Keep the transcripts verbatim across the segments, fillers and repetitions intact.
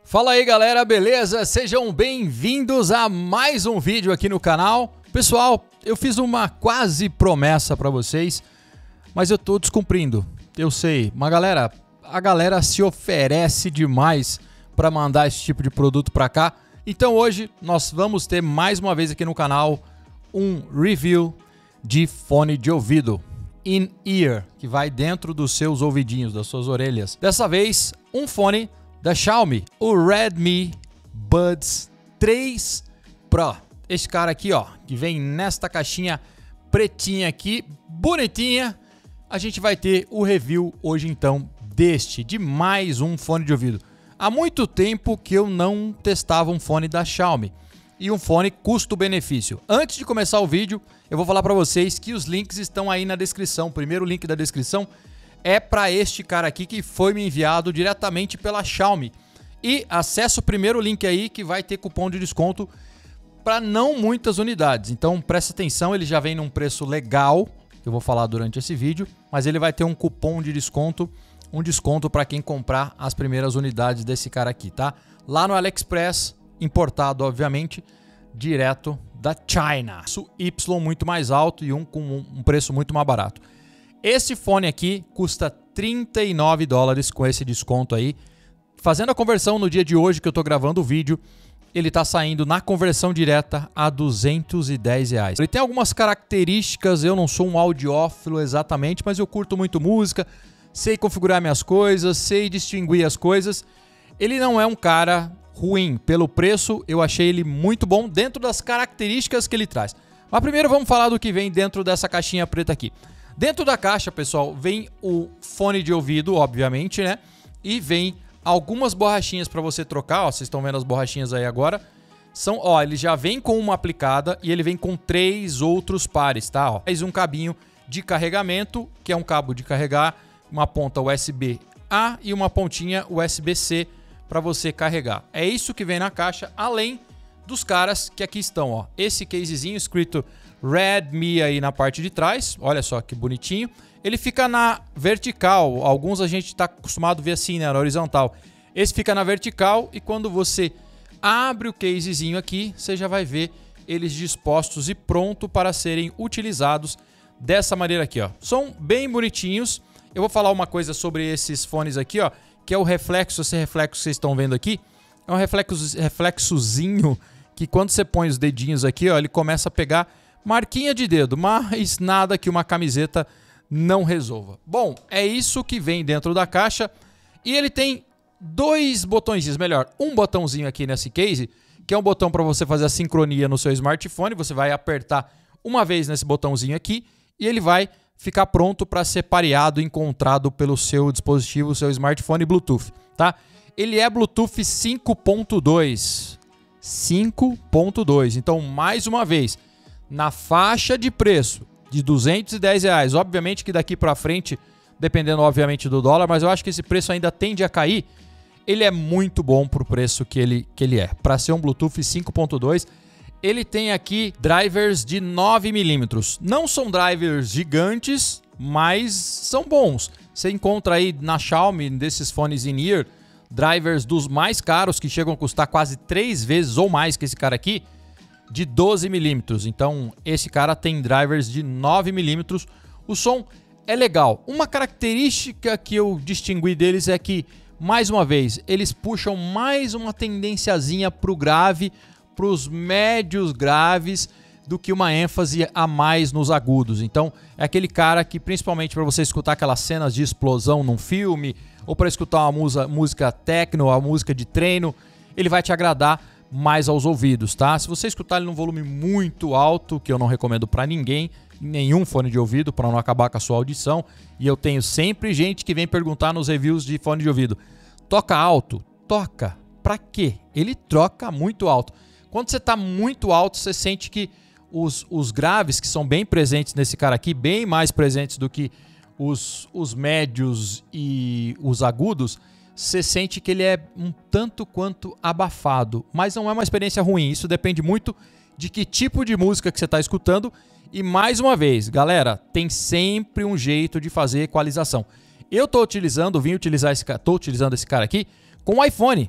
Fala aí galera, beleza? Sejam bem-vindos a mais um vídeo aqui no canal. Pessoal, eu fiz uma quase promessa pra vocês, mas eu tô descumprindo, eu sei. Mas galera, a galera se oferece demais pra mandar esse tipo de produto pra cá. Então hoje nós vamos ter mais uma vez aqui no canal um review de fone de ouvido in-ear, que vai dentro dos seus ouvidinhos, das suas orelhas. Dessa vez, um fone da Xiaomi, o Redmi Buds três Pro. Esse cara aqui, ó, que vem nesta caixinha pretinha aqui, bonitinha. A gente vai ter o review hoje então deste, de mais um fone de ouvido. Há muito tempo que eu não testava um fone da Xiaomi e um fone custo-benefício. Antes de começar o vídeo, eu vou falar para vocês que os links estão aí na descrição. O primeiro link da descrição é para este cara aqui que foi me enviado diretamente pela Xiaomi. E acessa o primeiro link aí que vai ter cupom de desconto para não muitas unidades. Então presta atenção, ele já vem num preço legal, que eu vou falar durante esse vídeo, mas ele vai ter um cupom de desconto, um desconto para quem comprar as primeiras unidades desse cara aqui, tá? Lá no AliExpress, importado obviamente, direto da China. Isso Y muito mais alto e um com um preço muito mais barato. Esse fone aqui custa trinta e nove dólares com esse desconto aí. Fazendo a conversão no dia de hoje que eu tô gravando o vídeo, ele tá saindo na conversão direta a duzentos e dez reais. Ele tem algumas características, eu não sou um audiófilo exatamente, mas eu curto muito música, sei configurar minhas coisas, sei distinguir as coisas. Ele não é um cara ruim. Pelo preço, eu achei ele muito bom dentro das características que ele traz. Mas primeiro vamos falar do que vem dentro dessa caixinha preta aqui. Dentro da caixa, pessoal, vem o fone de ouvido, obviamente, né? E vem algumas borrachinhas para você trocar, ó. Vocês estão vendo as borrachinhas aí agora. São, ó, ele já vem com uma aplicada e ele vem com três outros pares, tá? Ó, mais um cabinho de carregamento, que é um cabo de carregar, uma ponta U S B A e uma pontinha U S B C para você carregar. É isso que vem na caixa, além dos caras que aqui estão, ó. Esse casezinho escrito Redmi aí na parte de trás, olha só que bonitinho. Ele fica na vertical, alguns a gente está acostumado a ver assim, né, na horizontal. Esse fica na vertical e quando você abre o casezinho aqui, você já vai ver eles dispostos e pronto para serem utilizados dessa maneira aqui, ó. São bem bonitinhos. Eu vou falar uma coisa sobre esses fones aqui, ó, que é o reflexo, esse reflexo que vocês estão vendo aqui. É um reflexo, reflexozinho que quando você põe os dedinhos aqui, ó, ele começa a pegar marquinha de dedo, mas nada que uma camiseta não resolva. Bom, é isso que vem dentro da caixa. E ele tem dois botõezinhos, melhor, um botãozinho aqui nesse case, que é um botão para você fazer a sincronia no seu smartphone. Você vai apertar uma vez nesse botãozinho aqui e ele vai ficar pronto para ser pareado, encontrado pelo seu dispositivo, seu smartphone Bluetooth, tá? Ele é Bluetooth cinco ponto dois. cinco ponto dois. Então, mais uma vez, na faixa de preço de duzentos e dez reais. Obviamente que daqui para frente, dependendo obviamente do dólar, mas eu acho que esse preço ainda tende a cair. Ele é muito bom pro preço que ele, que ele é. Para ser um Bluetooth cinco ponto dois, ele tem aqui drivers de nove milímetros. Não são drivers gigantes, mas são bons. Você encontra aí na Xiaomi, desses fones in-ear, drivers dos mais caros, que chegam a custar quase três vezes ou mais que esse cara aqui, de doze milímetros. Então esse cara tem drivers de nove milímetros. O som é legal. Uma característica que eu distingui deles é que, mais uma vez, eles puxam mais uma tendenciazinha para o grave, para os médios graves, do que uma ênfase a mais nos agudos. Então é aquele cara que, principalmente para você escutar aquelas cenas de explosão num filme, ou para escutar uma música, música techno, uma música de treino, ele vai te agradar mais aos ouvidos, tá? Se você escutar ele num volume muito alto, que eu não recomendo para ninguém, nenhum fone de ouvido, para não acabar com a sua audição, e eu tenho sempre gente que vem perguntar nos reviews de fone de ouvido, toca alto? Toca. Pra quê? Ele troca muito alto. Quando você tá muito alto, você sente que os, os graves, que são bem presentes nesse cara aqui, bem mais presentes do que os, os médios e os agudos, você sente que ele é um tanto quanto abafado, mas não é uma experiência ruim. Isso depende muito de que tipo de música que você está escutando. E mais uma vez, galera, tem sempre um jeito de fazer equalização. Eu estou utilizando, vim utilizar esse, tô utilizando esse cara aqui com o iPhone.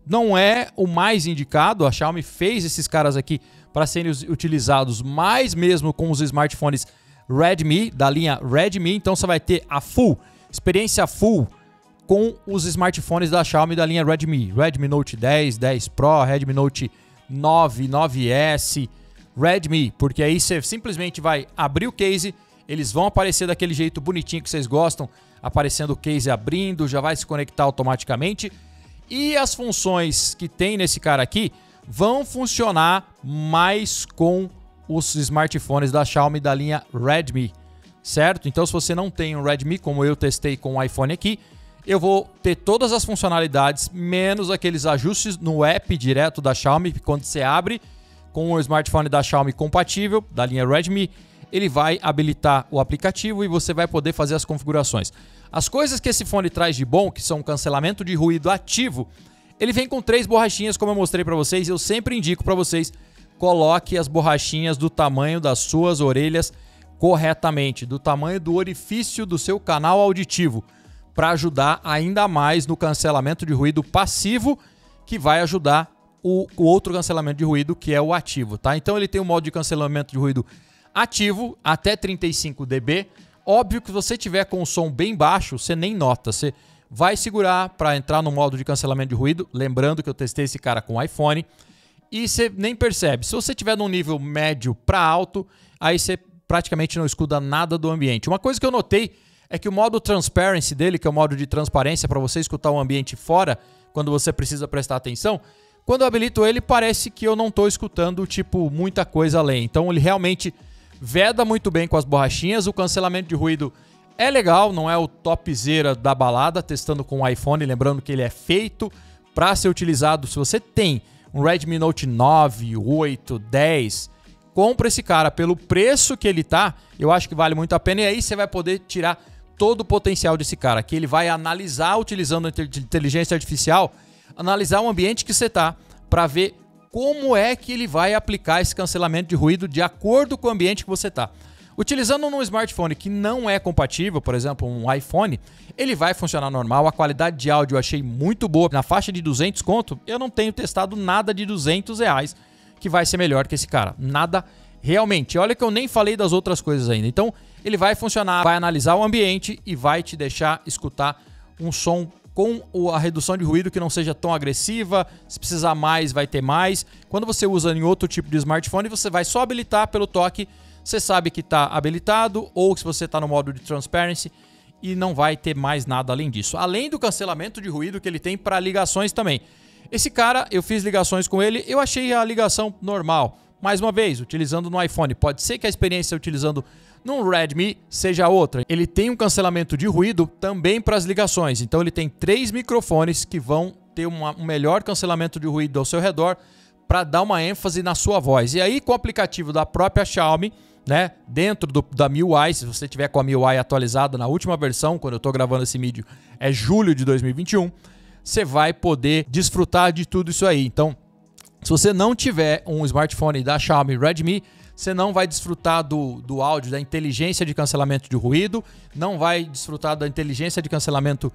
não é o mais indicado. A Xiaomi fez esses caras aqui para serem utilizados mais mesmo com os smartphones Redmi, da linha Redmi. Então você vai ter a full, experiência full com os smartphones da Xiaomi da linha Redmi. Redmi Note dez, dez Pro, Redmi Note nove, nove S, Redmi. Porque aí você simplesmente vai abrir o case, eles vão aparecer daquele jeito bonitinho que vocês gostam, aparecendo o case abrindo, já vai se conectar automaticamente. E as funções que tem nesse cara aqui vão funcionar mais com os smartphones da Xiaomi da linha Redmi, certo? Então se você não tem um Redmi, como eu testei com o iPhone aqui, eu vou ter todas as funcionalidades, menos aqueles ajustes no app direto da Xiaomi, quando você abre com o smartphone da Xiaomi compatível, da linha Redmi, ele vai habilitar o aplicativo e você vai poder fazer as configurações. As coisas que esse fone traz de bom, que são cancelamento de ruído ativo, ele vem com três borrachinhas, como eu mostrei para vocês. Eu sempre indico para vocês, coloque as borrachinhas do tamanho das suas orelhas corretamente, do tamanho do orifício do seu canal auditivo, para ajudar ainda mais no cancelamento de ruído passivo, que vai ajudar o, o outro cancelamento de ruído, que é o ativo, tá? Então ele tem um modo de cancelamento de ruído ativo até trinta e cinco decibéis. Óbvio que se você tiver com o som bem baixo, você nem nota, você vai segurar para entrar no modo de cancelamento de ruído, lembrando que eu testei esse cara com o iPhone, e você nem percebe. Se você tiver num nível médio para alto, aí você praticamente não escuta nada do ambiente. Uma coisa que eu notei é que o modo Transparency dele, que é o modo de transparência para você escutar o ambiente fora, quando você precisa prestar atenção, quando eu habilito ele, parece que eu não estou escutando, tipo, muita coisa além. Então ele realmente veda muito bem com as borrachinhas. O cancelamento de ruído é legal, não é o topzera da balada, testando com o iPhone, lembrando que ele é feito para ser utilizado. Se você tem um Redmi Note nove, oito, dez, compra esse cara pelo preço que ele tá, eu acho que vale muito a pena, e aí você vai poder tirar todo o potencial desse cara, que ele vai analisar, utilizando a inteligência artificial, analisar o ambiente que você tá, para ver como é que ele vai aplicar esse cancelamento de ruído de acordo com o ambiente que você está. Utilizando um smartphone que não é compatível, por exemplo, um iPhone, ele vai funcionar normal. A qualidade de áudio eu achei muito boa. Na faixa de duzentos conto, eu não tenho testado nada de duzentos reais que vai ser melhor que esse cara. Nada realmente. Olha que eu nem falei das outras coisas ainda. Então, ele vai funcionar, vai analisar o ambiente e vai te deixar escutar um som com a redução de ruído que não seja tão agressiva. Se precisar mais, vai ter mais. Quando você usa em outro tipo de smartphone, você vai só habilitar pelo toque. Você sabe que está habilitado, ou se você está no modo de Transparency, e não vai ter mais nada além disso. Além do cancelamento de ruído que ele tem para ligações também. Esse cara, eu fiz ligações com ele, eu achei a ligação normal. Mais uma vez, utilizando no iPhone. Pode ser que a experiência utilizando no Redmi seja outra. Ele tem um cancelamento de ruído também para as ligações. Então ele tem três microfones que vão ter uma, um melhor cancelamento de ruído ao seu redor para dar uma ênfase na sua voz. E aí com o aplicativo da própria Xiaomi, né, dentro do, da M I U I, se você tiver com a M I U I atualizada na última versão, quando eu estou gravando esse vídeo é julho de dois mil e vinte e um, você vai poder desfrutar de tudo isso aí. Então, se você não tiver um smartphone da Xiaomi Redmi, você não vai desfrutar do, do áudio, da inteligência de cancelamento de ruído, não vai desfrutar da inteligência de cancelamento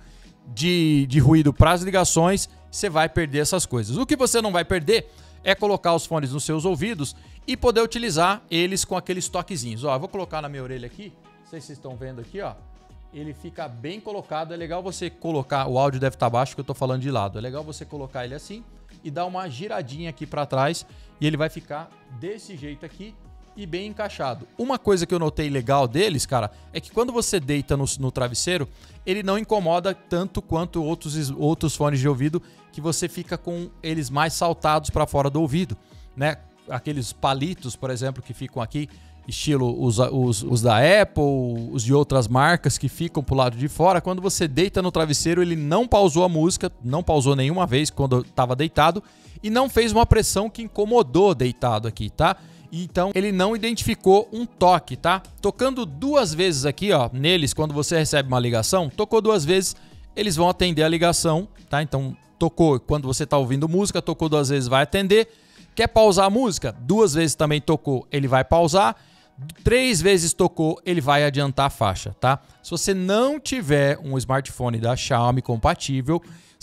de, de ruído para as ligações, você vai perder essas coisas. O que você não vai perder é colocar os fones nos seus ouvidos e poder utilizar eles com aqueles toquezinhos. Ó, eu vou colocar na minha orelha aqui, não sei se vocês estão vendo aqui, ó. Ele fica bem colocado, é legal você colocar, o áudio deve estar baixo que eu estou falando de lado, é legal você colocar ele assim e dar uma giradinha aqui para trás e ele vai ficar desse jeito aqui e bem encaixado. Uma coisa que eu notei legal deles, cara, é que quando você deita no, no travesseiro, ele não incomoda tanto quanto outros, outros fones de ouvido que você fica com eles mais saltados para fora do ouvido, né? Aqueles palitos, por exemplo, que ficam aqui, estilo os, os, os da Apple, os de outras marcas que ficam pro lado de fora. Quando você deita no travesseiro, ele não pausou a música, não pausou nenhuma vez quando eu estava deitado e não fez uma pressão que incomodou deitado aqui, tá? Então ele não identificou um toque, tá? Tocando duas vezes aqui, ó, neles, quando você recebe uma ligação, tocou duas vezes, eles vão atender a ligação, tá? Então tocou quando você tá ouvindo música, tocou duas vezes, vai atender. Quer pausar a música? Duas vezes também tocou, ele vai pausar. Três vezes tocou, ele vai adiantar a faixa, tá? Se você não tiver um smartphone da Xiaomi compatível,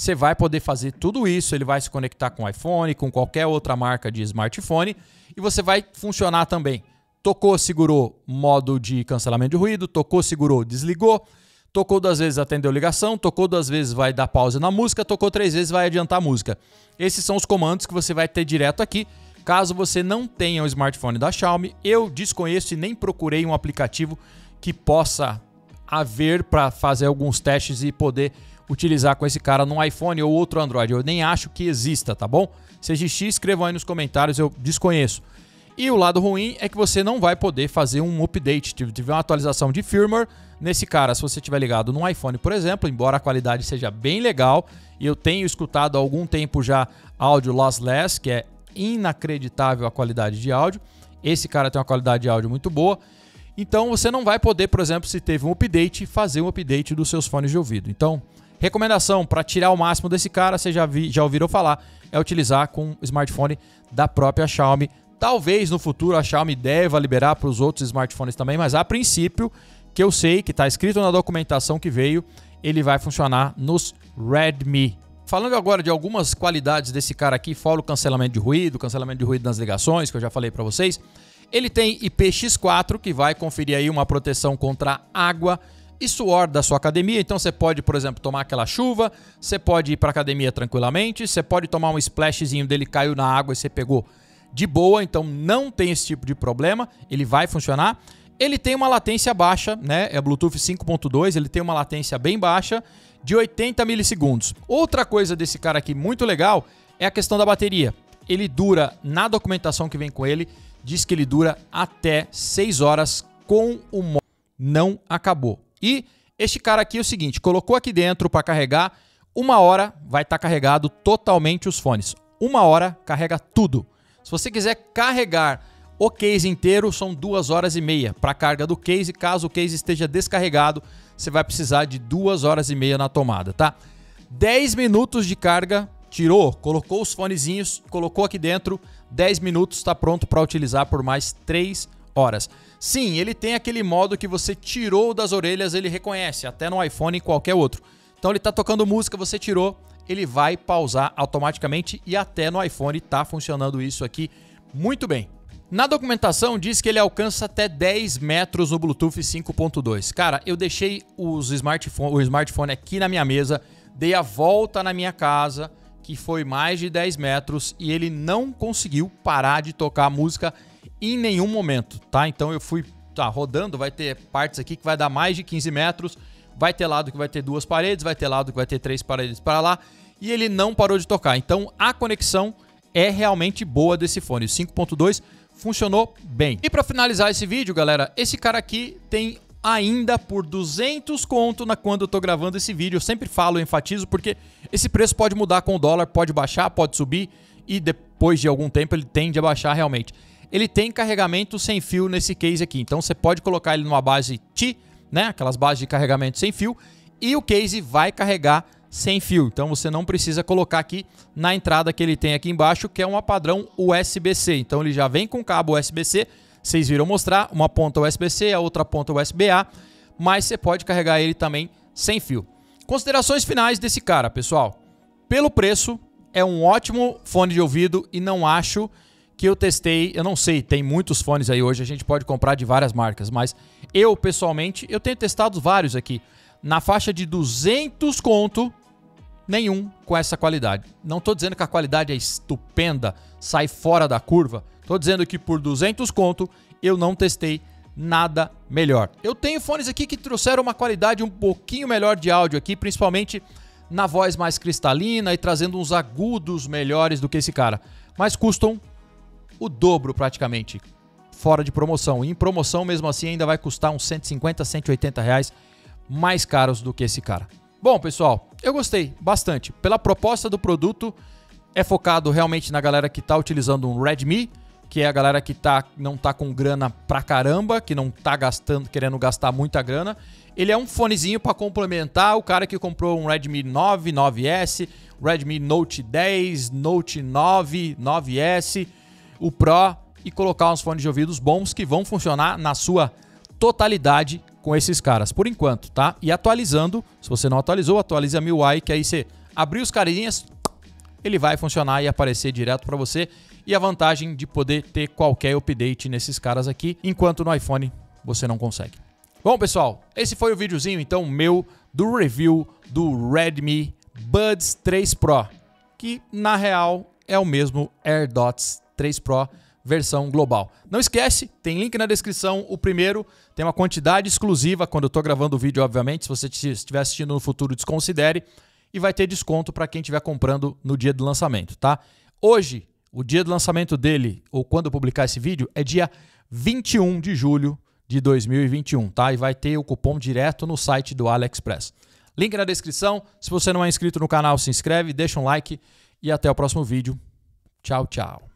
você vai poder fazer tudo isso, ele vai se conectar com o iPhone, com qualquer outra marca de smartphone e você vai funcionar também. Tocou, segurou, modo de cancelamento de ruído, tocou, segurou, desligou, tocou duas vezes, atendeu ligação, tocou duas vezes, vai dar pausa na música, tocou três vezes, vai adiantar a música. Esses são os comandos que você vai ter direto aqui. Caso você não tenha um smartphone da Xiaomi, eu desconheço e nem procurei um aplicativo que possa haver para fazer alguns testes e poder utilizar com esse cara num iPhone ou outro Android. Eu nem acho que exista, tá bom? Se existir, escrevam aí nos comentários, eu desconheço. E o lado ruim é que você não vai poder fazer um update, se tiver uma atualização de firmware nesse cara. Se você estiver ligado num iPhone, por exemplo, embora a qualidade seja bem legal, e eu tenho escutado há algum tempo já áudio lossless, que é inacreditável a qualidade de áudio. Esse cara tem uma qualidade de áudio muito boa. Então você não vai poder, por exemplo, se teve um update, fazer um update dos seus fones de ouvido. Então, recomendação para tirar o máximo desse cara, vocês já, vi, já ouviram falar, é utilizar com o smartphone da própria Xiaomi. Talvez no futuro a Xiaomi deva liberar para os outros smartphones também, mas a princípio, que eu sei que está escrito na documentação que veio, ele vai funcionar nos Redmi. Falando agora de algumas qualidades desse cara aqui, fora o cancelamento de ruído, cancelamento de ruído nas ligações, que eu já falei para vocês. Ele tem I P X quatro, que vai conferir aí uma proteção contra água e suor da sua academia. Então você pode, por exemplo, tomar aquela chuva, você pode ir para a academia tranquilamente, você pode tomar um splashzinho dele, caiu na água e você pegou de boa, então não tem esse tipo de problema, ele vai funcionar. Ele tem uma latência baixa, né? É Bluetooth cinco ponto dois, ele tem uma latência bem baixa de oitenta milissegundos. Outra coisa desse cara aqui muito legal é a questão da bateria. Ele dura, na documentação que vem com ele, diz que ele dura até seis horas com o modo não acabou. E este cara aqui é o seguinte, colocou aqui dentro para carregar, uma hora vai estar carregado totalmente os fones. Uma hora carrega tudo. Se você quiser carregar o case inteiro, são duas horas e meia para a carga do case. Caso o case esteja descarregado, você vai precisar de duas horas e meia na tomada, tá? dez minutos de carga, tirou, colocou os fonezinhos, colocou aqui dentro, dez minutos, está pronto para utilizar por mais três horas. Sim, ele tem aquele modo que você tirou das orelhas, ele reconhece, até no iPhone e qualquer outro. Então ele está tocando música, você tirou, ele vai pausar automaticamente e até no iPhone está funcionando isso aqui muito bem. Na documentação diz que ele alcança até dez metros no Bluetooth cinco ponto dois. Cara, eu deixei os smartphone, o smartphone aqui na minha mesa, dei a volta na minha casa, que foi mais de dez metros, e ele não conseguiu parar de tocar a música em nenhum momento, tá? Então eu fui tá, rodando, vai ter partes aqui que vai dar mais de quinze metros, vai ter lado que vai ter duas paredes, vai ter lado que vai ter três paredes para lá, e ele não parou de tocar. Então a conexão é realmente boa desse fone. O cinco ponto dois funcionou bem. E para finalizar esse vídeo, galera, esse cara aqui tem ainda por duzentos conto na, quando eu tô gravando esse vídeo. Eu sempre falo, enfatizo, porque esse preço pode mudar com o dólar, pode baixar, pode subir, e depois de algum tempo ele tende a baixar realmente. Ele tem carregamento sem fio nesse case aqui, então você pode colocar ele numa base T, né, aquelas bases de carregamento sem fio, e o case vai carregar sem fio. Então você não precisa colocar aqui na entrada que ele tem aqui embaixo, que é uma padrão U S B C. Então ele já vem com cabo U S B C, vocês viram mostrar, uma ponta U S B C, a outra ponta U S B A, mas você pode carregar ele também sem fio. Considerações finais desse cara, pessoal. Pelo preço, é um ótimo fone de ouvido e não acho que eu testei, eu não sei, tem muitos fones aí hoje, a gente pode comprar de várias marcas, mas eu, pessoalmente, eu tenho testado vários aqui. Na faixa de duzentos conto, nenhum com essa qualidade. Não estou dizendo que a qualidade é estupenda, sai fora da curva. Estou dizendo que por duzentos conto, eu não testei nada melhor. Eu tenho fones aqui que trouxeram uma qualidade um pouquinho melhor de áudio aqui, principalmente na voz mais cristalina e trazendo uns agudos melhores do que esse cara. Mas custam o dobro praticamente, fora de promoção. E em promoção, mesmo assim, ainda vai custar uns cento e cinquenta, cento e oitenta reais mais caros do que esse cara. Bom, pessoal, eu gostei bastante. Pela proposta do produto, é focado realmente na galera que está utilizando um Redmi, que é a galera que tá, não tá com grana pra caramba, que não tá gastando, querendo gastar muita grana. Ele é um fonezinho para complementar o cara que comprou um Redmi nove, nove S, Redmi Note dez, Note nove, nove S, o Pro, e colocar uns fones de ouvidos bons que vão funcionar na sua totalidade com esses caras, por enquanto, tá? E atualizando, se você não atualizou, atualize a M I U I, que aí você abrir os carinhas, ele vai funcionar e aparecer direto para você. E a vantagem de poder ter qualquer update nesses caras aqui, enquanto no iPhone você não consegue. Bom, pessoal, esse foi o videozinho, então, meu do review do Redmi Buds três Pro, que, na real, é o mesmo AirDots três Pro versão global. Não esquece, tem link na descrição. O primeiro tem uma quantidade exclusiva quando eu estou gravando o vídeo, obviamente. Se você estiver assistindo no futuro, desconsidere. E vai ter desconto para quem estiver comprando no dia do lançamento, tá? Hoje, o dia do lançamento dele, ou quando eu publicar esse vídeo, é dia vinte e um de julho de dois mil e vinte e um, tá? E vai ter o cupom direto no site do AliExpress. Link na descrição. Se você não é inscrito no canal, se inscreve, deixa um like e até o próximo vídeo. Tchau, tchau.